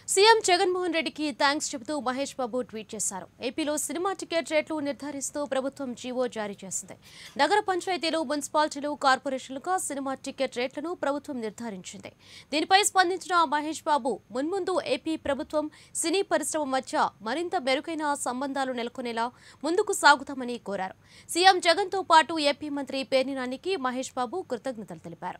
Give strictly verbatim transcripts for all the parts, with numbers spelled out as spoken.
CM Jaganmohan రెడ్డికి thanks చెబుతూ Mahesh Babu tweet చేశారు. ఏపీలో సినిమా టికెట్ రేట్లు నిర్ధారిస్తూ ప్రభుత్వం జీవో జారీ చేసింది. నగర పంచాయతీలు, మున్సిపాలిటీలు, కార్పొరేషన్లుగా సినిమా టికెట్ రేట్లను ప్రభుత్వం నిర్ధారించింది. దీనిపై స్పందించిన మహేష్ బాబు మున్ముందు ఏపీ ప్రభుత్వం సినీ పరిశ్రమ మధ్య మరింత మెరుగైన సంబంధాలు నెలకొనేలా ముందుకు సాగుతామని కోరారు. సీఎం జగన్తో పాటు ఏపీ మంత్రి పేర్ని నానికి మహేష్ బాబు కృతజ్ఞతలు తెలిపారు.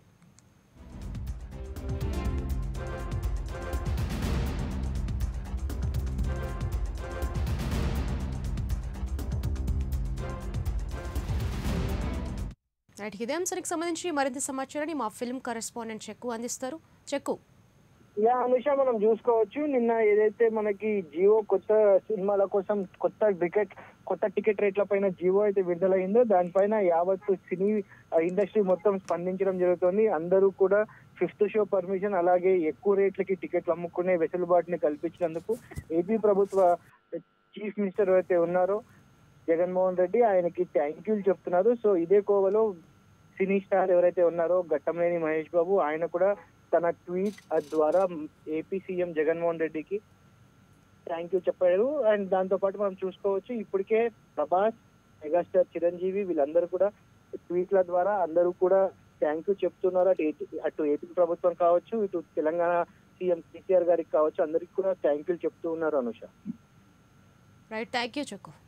రైట్, ఇదే అంశానికి సంబంధించి మరింత సమాచారాన్ని మా ఫిల్మ్ కరెస్పాండెంట్ చెక్కు అందిస్తారు. చెక్కు. యా అనుష, మనం చూసుకోవచ్చు నిన్న ఏదైతే మనకి జియో కొత్త సినిమాల కోసం కొత్త టికెట్ కొత్త టికెట్ రేట్ల పైన జియో అయితే విడుదలైందో దానిపైన యావత్తు సినీ ఇండస్ట్రీ మొత్తం స్పందించడం జరుగుతుంది. అందరూ కూడా ఫిఫ్త్ షో పర్మిషన్ అలాగే ఎక్కువ రేట్లకి టికెట్లు అమ్ముకునే వెసులుబాటుని కల్పించినందుకు ఏపీ ప్రభుత్వ చీఫ్ మినిస్టర్ అయితే ఉన్నారో జగన్మోహన్ రెడ్డి ఆయనకి థ్యాంక్ యూ చెప్తున్నారు. సో ఇదే కోవలో సినీ స్టార్ ఎవరైతే ఉన్నారో ఘట్టంనేని మహేష్ బాబు ఆయన కూడా తన ట్వీట్ ద్వారా ఏపీ సీఎం జగన్మోహన్ రెడ్డికి థ్యాంక్ యూ చెప్పారు. అండ్ దాంతో పాటు మనం చూసుకోవచ్చు ఇప్పటికే ప్రభాస్, మెగాస్టార్ చిరంజీవి వీళ్ళందరూ కూడా ట్వీట్ల ద్వారా అందరూ కూడా థ్యాంక్ యూ చెప్తున్నారు. అటు అటు ఏపీ ప్రభుత్వం కావచ్చు, ఇటు తెలంగాణ సీఎం కేసీఆర్ గారికి కావచ్చు, అందరికి కూడా థ్యాంక్ యూ చెప్తూ ఉన్నారు. Anusha. Right, thank you cheque.